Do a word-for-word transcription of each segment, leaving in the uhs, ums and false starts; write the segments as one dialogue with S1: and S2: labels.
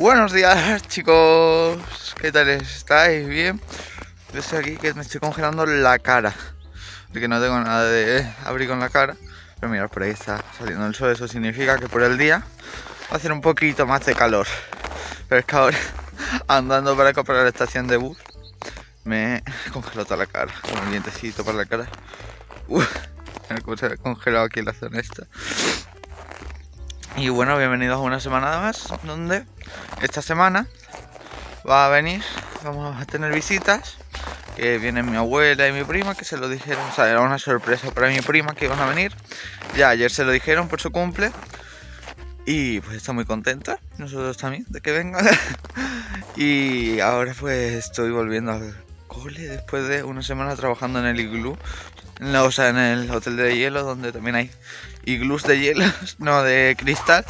S1: Buenos días, chicos, ¿qué tal estáis? ¿Bien? Yo estoy aquí que me estoy congelando la cara porque no tengo nada de abrigo en la cara. Pero mirad, por ahí está saliendo el sol. Eso significa que por el día va a hacer un poquito más de calor. Pero es que ahora, andando para acá para la estación de bus, me congeló toda la cara, con el dientecito para la cara. Uf, mira cómo se ha congelado aquí en la zona esta. Y bueno, bienvenidos a una semana más, donde esta semana va a venir, vamos a tener visitas, que vienen mi abuela y mi prima, que se lo dijeron, o sea, era una sorpresa para mi prima que iban a venir. Ya ayer se lo dijeron por su cumple y pues está muy contenta, nosotros también, de que vengan. Y ahora pues estoy volviendo al cole después de una semana trabajando en el iglú, no, o sea, en el hotel de hielo, donde también hay iglús de hielo, no de cristal.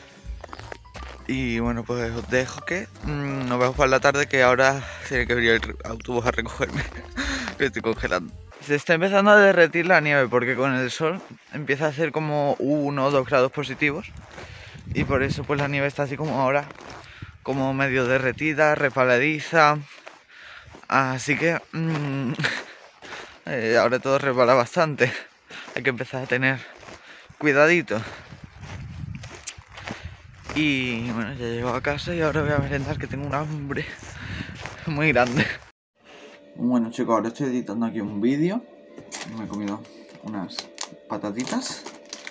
S1: Y bueno, pues os dejo que mmm, nos vemos para la tarde, que ahora tiene que venir el autobús a recogerme. Que estoy congelando. Se está empezando a derretir la nieve porque con el sol empieza a hacer como uno o dos grados positivos. Y por eso pues la nieve está así como ahora, como medio derretida, resbaladiza. Así que mmm, eh, ahora todo resbala bastante. Hay que empezar a tener cuidadito. Y bueno, ya llego a casa y ahora voy a merendar, que tengo un hambre muy grande. Bueno, chicos, ahora estoy editando aquí un vídeo. Me he comido unas patatitas.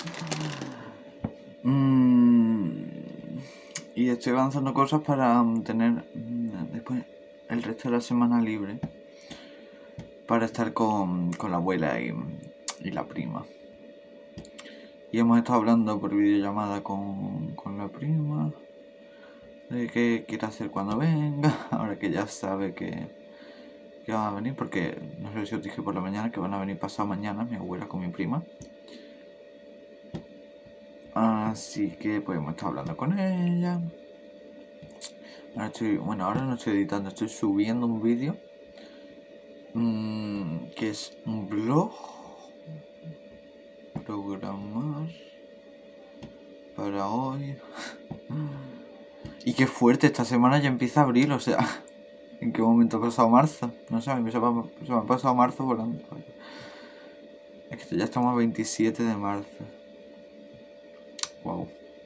S1: Mm, y estoy avanzando cosas para tener después el resto de la semana libre, para estar con, con la abuela y, y la prima. Y hemos estado hablando por videollamada con, con la prima de qué quiere hacer cuando venga, ahora que ya sabe que, que van a venir, porque no sé si os dije por la mañana que van a venir pasado mañana mi abuela con mi prima. Así que pues hemos estado hablando con ella. Ahora estoy, bueno, ahora no estoy editando, estoy subiendo un vídeo mmm, que es un blog. Programar para hoy. Y qué fuerte, esta semana ya empieza abril, o sea, ¿en qué momento ha pasado marzo? No sé, se me, se me ha pasado marzo volando. Es que ya estamos a veintisiete de marzo. Wow.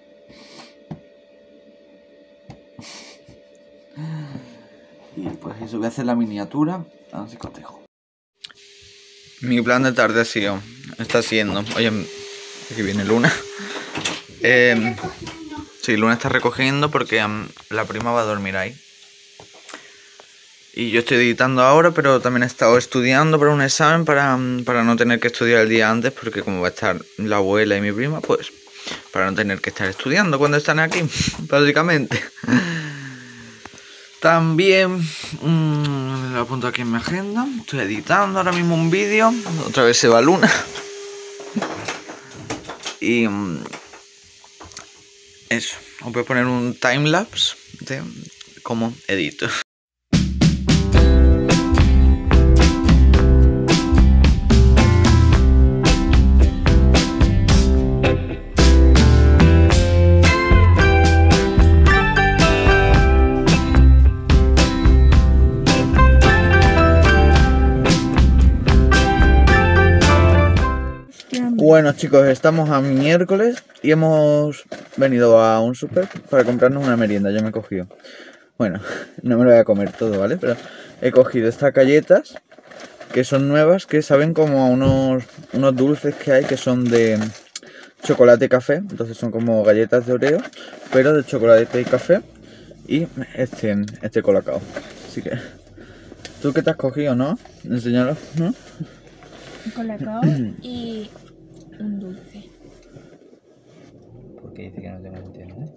S1: Y pues eso, voy a hacer la miniatura, así que os dejo. Mi plan de tarde ha sido, está siendo, oye, aquí viene Luna. Eh, sí, Luna está recogiendo porque um, la prima va a dormir ahí. Y yo estoy editando ahora, pero también he estado estudiando para un examen, para, um, para no tener que estudiar el día antes, porque como va a estar la abuela y mi prima, pues para no tener que estar estudiando cuando están aquí, básicamente. También mmm, lo apunto aquí en mi agenda. Estoy editando ahora mismo un vídeo. Otra vez se va Luna. Y mmm, eso. Os voy a poner un timelapse de cómo edito. Bueno, chicos, estamos a miércoles y hemos venido a un súper para comprarnos una merienda. Yo me he cogido, bueno, no me lo voy a comer todo, ¿vale? Pero he cogido estas galletas que son nuevas, que saben como a unos, unos dulces que hay que son de chocolate y café. Entonces son como galletas de Oreo, pero de chocolate y café. Y este, este colacao. Así que, ¿tú qué te has cogido, no? Enséñalo, ¿no?
S2: Colacao y un dulce.
S1: ¿Por qué dice que no tengo entiendo, eh?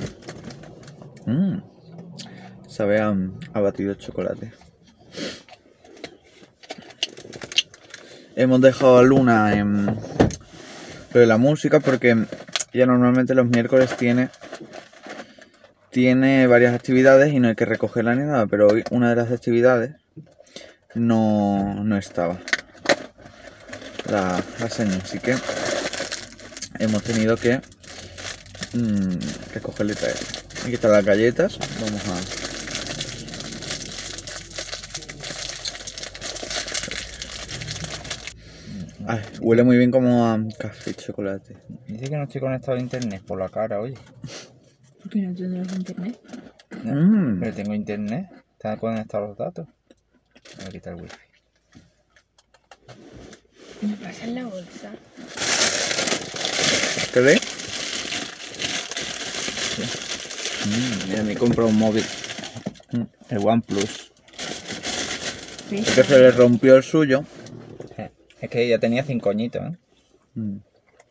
S1: Mmm. Sabe a, a batido de chocolate. Hemos dejado a Luna en lo de la música porque ya normalmente los miércoles tiene tiene varias actividades y no hay que recogerla ni nada, pero hoy una de las actividades no, no estaba la, la señal, así que hemos tenido que mmm, recogerle y traerla. Aquí están las galletas. Vamos a... Ay, huele muy bien como a café y chocolate.
S3: Dice que no estoy conectado a internet por la cara, oye.
S2: ¿Por qué no tendrás internet?
S3: No,
S1: Mm.
S3: pero tengo internet. Están conectados los datos. Voy a quitar el wifi.
S2: ¿Me pasas la bolsa?
S1: ¿Qué ves? Mm, mira, me he comprado un móvil. Mm, el OnePlus.
S2: ¿Ves?
S1: Que se le rompió el suyo.
S3: Es que ya tenía cinco añitos, ¿eh?
S1: Mm.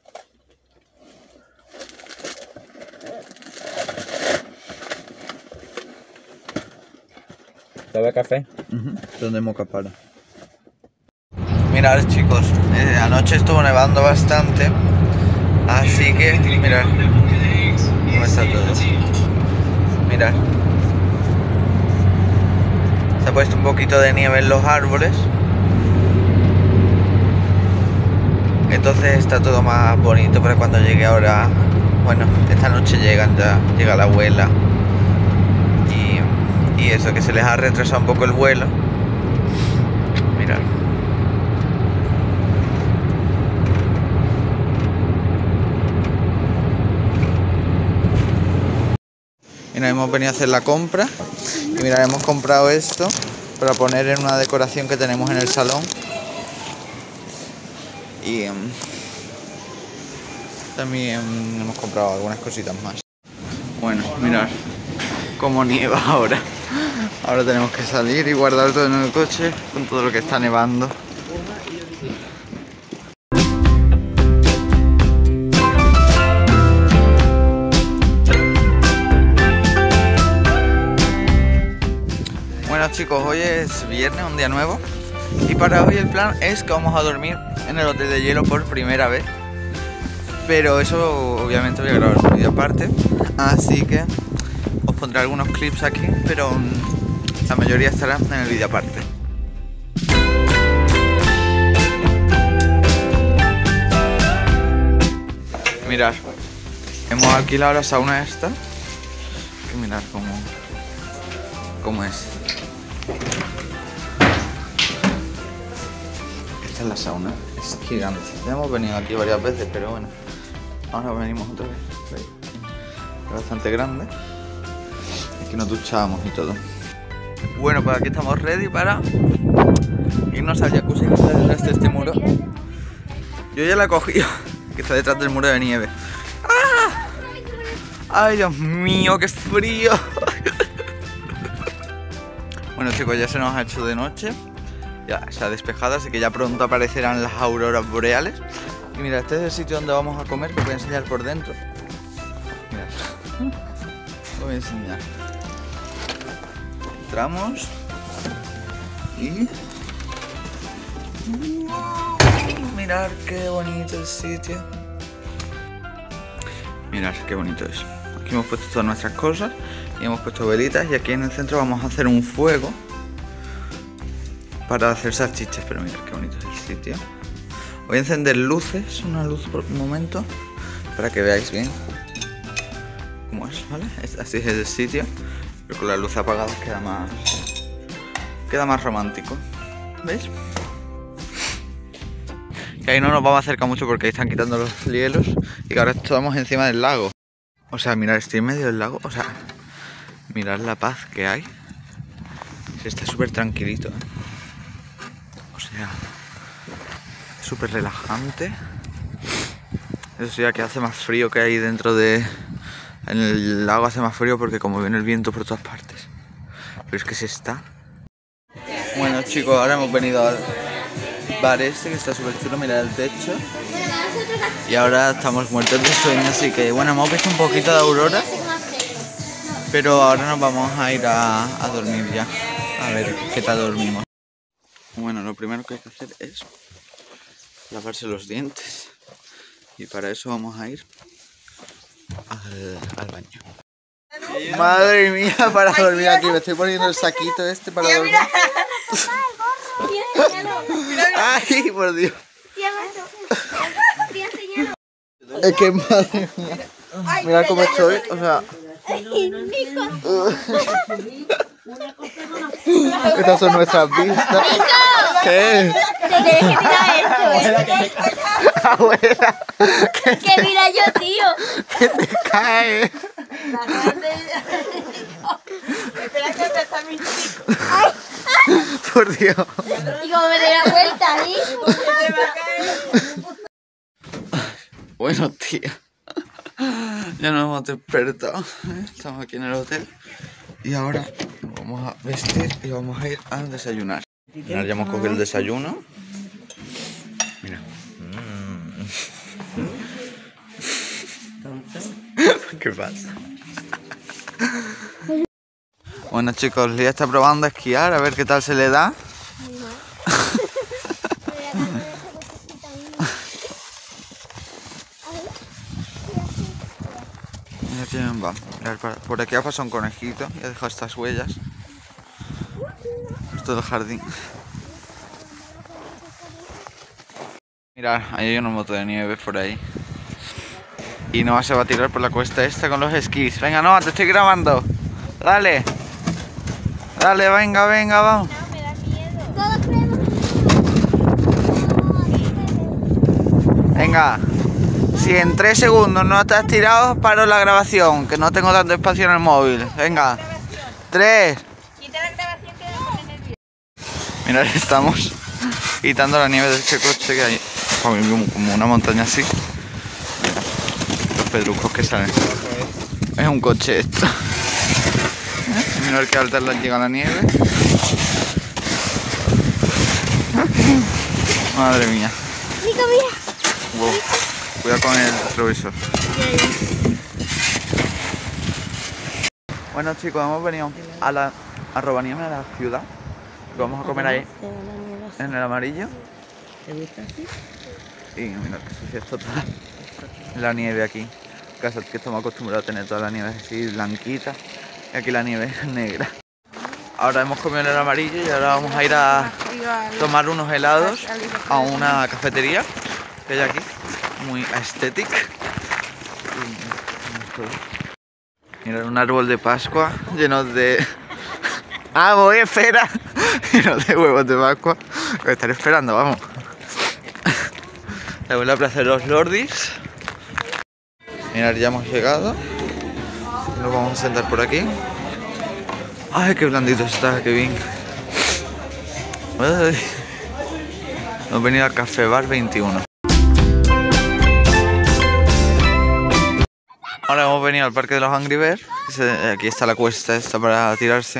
S3: ¿Sabe a café?
S1: Uh-huh. ¿Dónde moca para? Mirad, chicos, eh, anoche estuvo nevando bastante. Así que, mirad cómo está todo. Mirad. Se ha puesto un poquito de nieve en los árboles. Entonces está todo más bonito para cuando llegue ahora. Bueno, esta noche llegan ya, llega la abuela. Y, y eso, que se les ha retrasado un poco el vuelo. Mirad. Mira, hemos venido a hacer la compra. Y mira, hemos comprado esto para poner en una decoración que tenemos en el salón. Y um, también um, hemos comprado algunas cositas más. Bueno, mirad cómo nieva ahora. Ahora tenemos que salir y guardar todo en el coche con todo lo que está nevando. Bueno chicos, hoy es viernes, un día nuevo. Y para hoy el plan es que vamos a dormir en el hotel de hielo por primera vez. Pero eso obviamente voy a grabar un vídeo aparte. Así que os pondré algunos clips aquí, pero um, la mayoría estará en el vídeo aparte. Mirad, hemos alquilado la sauna esta. Que mirad cómo, cómo es. Esta es la sauna, es gigante. Ya hemos venido aquí varias veces, pero bueno, ahora venimos otra vez. Es bastante grande. Aquí nos duchamos y todo. Bueno, pues aquí estamos ready para irnos al jacuzzi que está detrás de este muro. Yo ya la he cogido, que está detrás del muro de nieve. ¡Ah! ¡Ay, Dios mío, qué frío! Bueno chicos, ya se nos ha hecho de noche. Ya se ha despejado, así que ya pronto aparecerán las auroras boreales. Y mira, este es el sitio donde vamos a comer, que os voy a enseñar por dentro. Mirad, os voy a enseñar. Entramos y... mirad qué bonito el sitio. Mirad qué bonito es. Aquí hemos puesto todas nuestras cosas y hemos puesto velitas, y aquí en el centro vamos a hacer un fuego para hacer salchichas. Pero mirad qué bonito es el sitio. Voy a encender luces, una luz por un momento, para que veáis bien cómo es, ¿vale? Así es el sitio, pero con la luz apagada queda más queda más romántico, ¿veis? Que ahí no nos vamos a acercar mucho porque ahí están quitando los hielos y que ahora estamos encima del lago. O sea, mirad, estoy en medio del lago, o sea, mirad la paz que hay. Se está súper tranquilito, ¿eh? O sea, súper relajante. Eso sí, que hace más frío, que hay dentro de... en el lago hace más frío porque como viene el viento por todas partes. Pero es que se está... Bueno chicos, ahora hemos venido al bar este que está súper chulo, mirad el techo. Y ahora estamos muertos de sueño, así que bueno, hemos visto un poquito de aurora. Pero ahora nos vamos a ir a, a dormir ya. A ver qué tal dormimos. Bueno, lo primero que hay que hacer es lavarse los dientes. Y para eso vamos a ir al, al baño. Madre mía, para dormir aquí. Me estoy poniendo el saquito este para dormir. Ay, por Dios. Es que madre mía. Mirad cómo estoy, o sea, Estas son nuestras vistas. ¿Qué?
S4: Te tienes que tirar esto, ¿eh?
S1: Abuela,
S4: Que mira yo, tío.
S1: que te cae.
S2: Espera que te está mi chico.
S1: Por Dios.
S4: Y como me doy la vuelta ahí.
S2: Te va a caer.
S1: Bueno, tía. Ya nos hemos despertado. ¿eh? Estamos aquí en el hotel. Y ahora nos vamos a vestir y vamos a ir a desayunar. Ahora ya hemos cogido el desayuno. Mira. ¿Qué pasa? Bueno, chicos, Lía está probando a esquiar, a ver qué tal se le da. Mira quién va. Por aquí ha pasado un conejito y ha dejado estas huellas. Esto es el jardín. Mirad, ahí hay una moto de nieve por ahí. Y Noah se va a tirar por la cuesta esta con los esquís. Venga, Noah, te estoy grabando. Dale. Dale, venga, venga, vamos.
S4: No, me da miedo. Todos creemos.
S1: Venga. Si en tres segundos no te has tirado, paro la grabación, que no tengo tanto espacio en el móvil. Venga. Tres.
S2: Quita la grabación que me pone nervioso.
S1: Mirad, estamos quitando la nieve de este coche que hay. Como una montaña así. Los pedruscos que salen. Es un coche esto. ¿Eh? Mirad que alta llega la nieve. Madre mía.
S4: Nico, mira.
S1: Wow. Cuidado con el retrovisor. Bueno, chicos, hemos venido a la a Rovaniemi, a la ciudad. Vamos a comer ahí en el amarillo.
S2: ¿Te gusta así?
S1: Y mira que sucia es total. La nieve aquí. Casa que estamos acostumbrados a tener toda la nieve así blanquita. Y aquí la nieve es negra. Ahora hemos comido en el amarillo y ahora vamos a ir a tomar unos helados a una cafetería que hay aquí. Muy aesthetic. Mirad, un árbol de Pascua lleno de... ¡Ah, voy, espera! Lleno de huevos de Pascua. Voy a estar esperando, vamos. Estamos en la plaza de los Lordis. Mirad, ya hemos llegado. Nos vamos a sentar por aquí. ¡Ay, qué blandito está! ¡Qué bien! Ay. Hemos venido al Café Bar veintiuno. Ahora hemos venido al parque de los Angry Birds. Aquí está la cuesta esta para tirarse.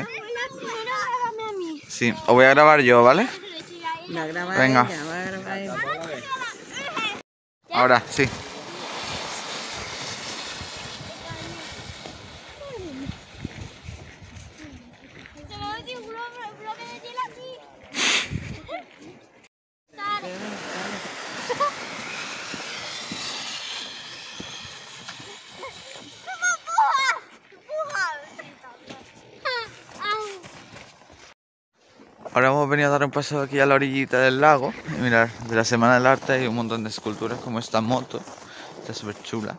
S1: Sí, os voy a grabar yo, ¿vale?
S2: La graba
S1: Venga.
S2: ella, va a grabar ella.
S1: Ahora, sí. Ahora hemos venido a dar un paseo aquí a la orillita del lago. Y mirad, de la Semana del Arte hay un montón de esculturas como esta moto. Está súper chula.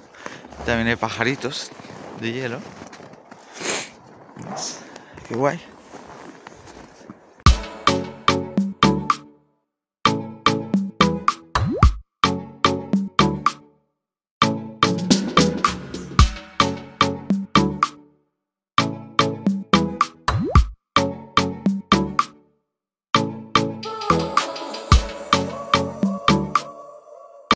S1: También hay pajaritos de hielo. ¿Ves? Qué guay.